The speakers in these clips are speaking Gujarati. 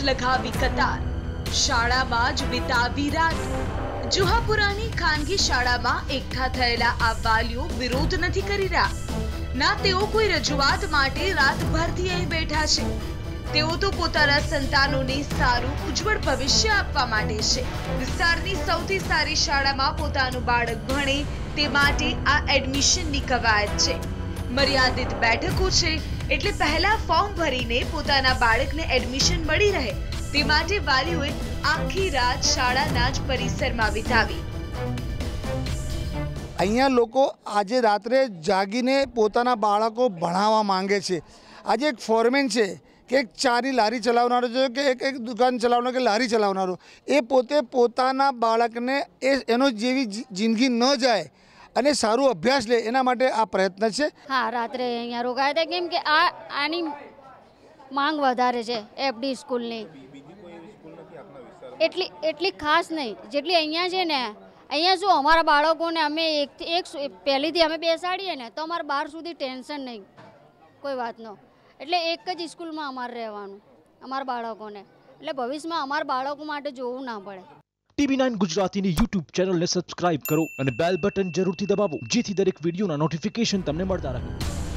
લગાવી કતાર, શાળામાં જ વિતાવી રાત। જુહાપુરાની ખાનગી શાળામાં એકઠા થયેલા આ વાલીઓ વિરોધ નથી કરી રહ્યા, ના તેઓ કોઈ રજૂઆત માટે રાતભરથી અહીં બેઠા છે। તેઓ તો પોતાના સંતાનોને સારું ઉજ્જવળ ભવિષ્ય આપવા માટે છે। વિસ્તારની સૌથી સારી શાળામાં પોતાનું બાળક ભણે તે માટે આ એડમિશનની કવાયત છે। મર્યાદિત બેઠકો છે એટલે પહેલા ફોર્મ ભરીને પોતાના બાળકને એડમિશન મળી રહે તે માટે વાલીઓએ આખી રાત શાળાના જ પરિસરમાં વિતાવી। અહીંયા લોકો આજે રાત્રે જાગીને પોતાના બાળકો ભણાવવા માંગે છે। આજે એક ફોરમેન છે કે એક ચાની લારી ચલાવનારો છે કે એક દુકાન ચલાવનારો કે લારી ચલાવનારો, એ પોતે પોતાના બાળકને એનો જેવી જિંદગી ન જાય અને સારું અભ્યાસ લે એના માટે આ પ્રયત્ન છે। હા, રાત્રે અહીંયા રોકાયા હતા કેમ કે આની માંગ વધારે છે એફડી સ્કૂલની। એટલી ખાસ નહીં જેટલી અહીંયા છે ને। અહીંયા શું અમારા બાળકોને અમે એક પહેલીથી અમે બેસાડીએ ને તો અમારે 12 સુધી ટેન્શન નહીં કોઈ વાતનો, એટલે એક જ સ્કૂલમાં અમારે રહેવાનું અમારા બાળકોને, એટલે ભવિષ્યમાં અમારા બાળકો માટે જોવું ના પડે। TV9 ગુજરાતીની YouTube ચેનલને સબસ્ક્રાઇબ કરો અને બેલ બટન જરૂરથી દબાવો જેથી દરેક વિડીયોના નોટિફિકેશન તમને મળતા રહે।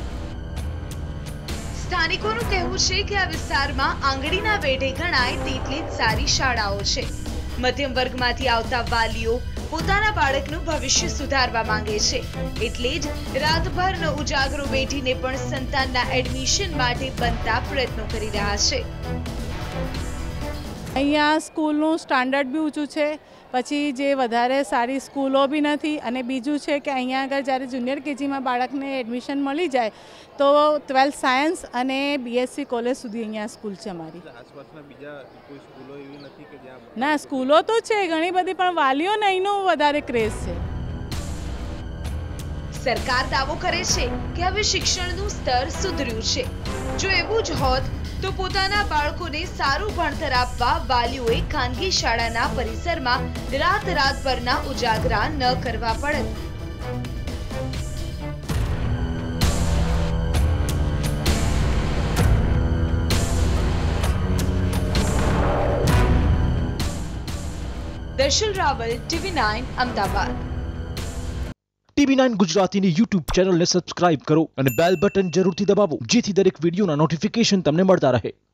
સ્થાનિકોનું કહેવું છે કે આ વિસ્તારમાં આંગળીના વેઢે ગણાય તેટલી જ સારી શાળાઓ છે। મધ્યમ વર્ગમાંથી આવતા વાલીઓ પોતાના બાળકનું ભવિષ્ય સુધારવા માંગે છે, એટલે જ રાતભરનો ઉજાગરો બેઠીને પણ સંતાનના એડમિશન માટે બનતા પ્રયત્નો કરી રહ્યા છે। અહીંયા સ્કૂલનું સ્ટાન્ડર્ડ બી ઊંચું છે, પછી જે વધારે સારી સ્કૂલો બી નથી, અને બીજું છે કે અહીંયા આગળ જ્યારે જુનિયર કેજીમાં બાળકને એડમિશન મળી જાય તો 12th સાયન્સ અને BSc કોલેજ સુધી અહીંયા સ્કૂલ છે અમારી। ના, સ્કૂલો તો છે ઘણી બધી, પણ વાલીઓને અહીંનો વધારે ક્રેઝ છે। સરકાર દાવો કરે છે કે હવે શિક્ષણનું સ્તર સુધર્યું છે। જો એવું જ હોત તો પોતાના બાળકોને સારું ભણતર આપવા વાલીઓએ ખાનગી શાળાના પરિસરમાં રાતભરના ઉજાગરા ન કરવા પડત। દર્શન રાવલ, TV9 અમદાવાદ। TV9 ગુજરાતીની YouTube ચેનલને સબસ્ક્રાઇબ કરો અને બેલ બટન જરૂરથી દબાવો જેથી દરેક વિડીયોના નોટિફિકેશન તમને મળતા રહે।